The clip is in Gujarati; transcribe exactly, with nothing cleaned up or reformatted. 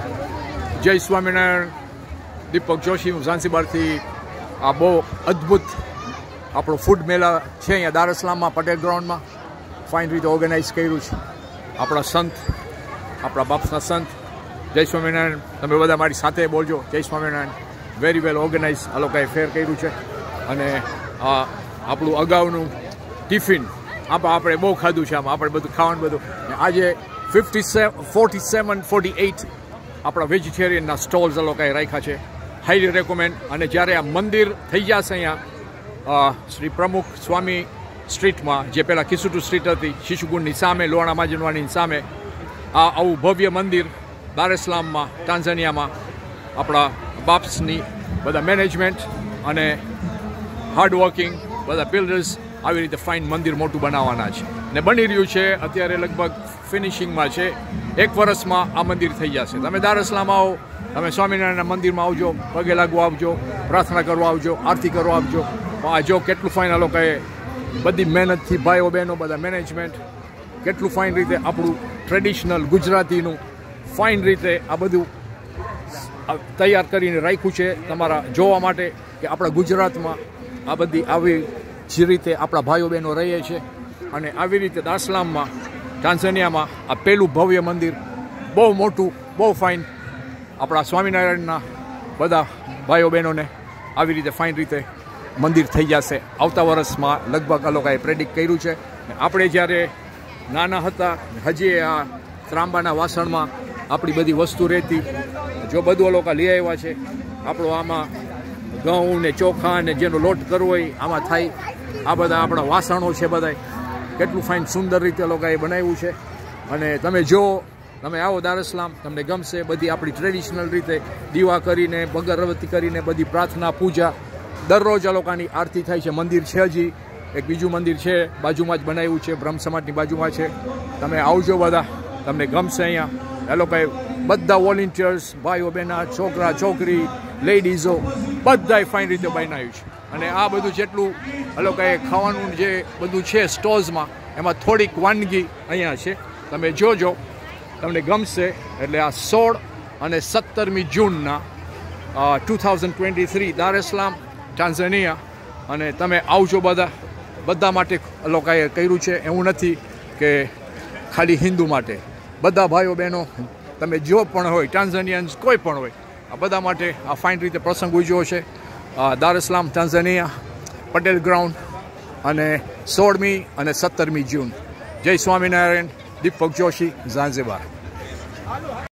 જય સ્વામિનારાયણ. દીપક જોશી, હું ઝાંસીબારથી. આ બહુ અદ્ભુત આપણો ફૂડ મેળા છે અહીંયા દાર ઇસ્લામમાં પટેલ ગ્રાઉન્ડમાં. ફાઇન રીતે ઓર્ગેનાઇઝ કર્યું છે આપણા સંત, આપણા બાપ્સના સંત. જય સ્વામિનારાયણ. તમે બધા મારી સાથે બોલજો જય સ્વામિનારાયણ. વેરી વેલ ઓર્ગેનાઇઝ આ લોકોએ ફેર કર્યું છે. અને આ આપણું અગાઉનું ટિફિન આપ આપણે બહુ ખાધું છે. આમાં આપણે બધું ખાવાનું બધું. આજે fifty seven forty seven forty eight આપણા વેજીટેરિયનના સ્ટોલ્સ આ લોકોએ રાખ્યા છે. Highly recommend. અને જ્યારે આ મંદિર થઈ જશે અહીંયા શ્રી પ્રમુખ સ્વામી સ્ટ્રીટમાં, જે પહેલાં કિસુટુ સ્ટ્રીટ હતી, શિશુકુંડની સામે, લોહાણા માજનવાડીની સામે, આ આવું ભવ્ય મંદિર દાર ઇસ્લામમાં, ટાન્ઝાનિયામાં આપણા બાપ્સની બધા મેનેજમેન્ટ અને હાર્ડવર્કિંગ બધા બિલ્ડર્સ આવી રીતે ફાઇન મંદિર મોટું બનાવવાના છે ને બની રહ્યું છે. અત્યારે લગભગ ફિનિશિંગમાં છે. એક વર્ષમાં આ મંદિર થઈ જશે. તમે દાર ઇસ્લામ આવો, તમે સ્વામિનારાયણના મંદિરમાં આવજો, પગે લાગવા આવજો, પ્રાર્થના કરવા આવજો, આરતી કરવા આવજો. આ જો કેટલું ફાઇન આ લોકોએ બધી મહેનતથી ભાઈઓ બહેનો બધા મેનેજમેન્ટ કેટલું ફાઇન રીતે આપણું ટ્રેડિશનલ ગુજરાતીનું ફાઇન રીતે આ બધું તૈયાર કરીને રાખ્યું છે તમારા જોવા માટે કે આપણા ગુજરાતમાં આ બધી આવી જે રીતે આપણા ભાઈઓ બહેનો રહીએ છે. અને આવી રીતે દાર ઇસ્લામમાં, ટાન્ઝાનિયામાં આ પહેલું ભવ્ય મંદિર, બહુ મોટું, બહુ ફાઇન. આપણા સ્વામિનારાયણના બધા ભાઈઓ બહેનોને આવી રીતે ફાઇન રીતે મંદિર થઈ જશે આવતા વર્ષમાં. લગભગ આ લોકોએ પ્રેડિક્ટ કર્યું છે. આપણે જ્યારે નાના હતા હજી આ ત્રાંબાના વાસણમાં આપણી બધી વસ્તુ રહેતી. જો બધું આ લોકો લઈ આવ્યા છે. આપણો આમાં ઘઉં ને ચોખા ને જેનો લોટ કરવો હોય આમાં થાય. આ બધા આપણા વાસણો છે બધા. કેટલું ફાઇન સુંદર રીતે લોકોએ બનાવ્યું છે. અને તમે જો તમે આવો દાર ઇસ્લામ, તમને ગમશે. બધી આપણી ટ્રેડિશનલ રીતે દીવા કરીને, અગરબત્તી કરીને બધી પ્રાર્થના પૂજા દરરોજ આ લોકોની આરતી થાય છે. મંદિર છે હજી એક બીજું મંદિર છે બાજુમાં જ બનાવ્યું છે, બ્રહ્મ સમાજની બાજુમાં છે. તમે આવજો બધા, તમને ગમશે. અહીંયા એ લોકોએ બધા વોલેન્ટિયર્સ, ભાઈઓ બહેના, છોકરા છોકરી, લેડીઝો બધાએ ફાઇન રીતે બનાવ્યું છે. અને આ બધું જેટલું એ લોકોએ ખાવાનું જે બધું છે સ્ટોલ્સમાં, એમાં થોડીક વાનગી અહીંયા છે. તમે જોજો, તમને ગમશે. એટલે આ સોળ અને સત્તરમી જૂનના ટુ થાઉઝન્ડ ટ્વેન્ટી થ્રી દાર ઇસ્લામ, ટાન્ઝાનિયા. અને તમે આવજો બધા. બધા માટે લોકોએ કર્યું છે. એવું નથી કે ખાલી હિન્દુ માટે. બધા ભાઈઓ બહેનો, તમે જો પણ હોય, ટાન્ઝાનિયન્સ કોઈ પણ હોય, આ બધા માટે આ ફાઇન રીતે પ્રસંગ ઉજવ્યો છે દાર ઇસ્લામ, ટાન્ઝાનિયા, પટેલ ગ્રાઉન્ડ. અને સોળમી અને સત્તરમી જૂન. જય સ્વામિનારાયણ. દીપક જોશી, ઝાંઝીબાર.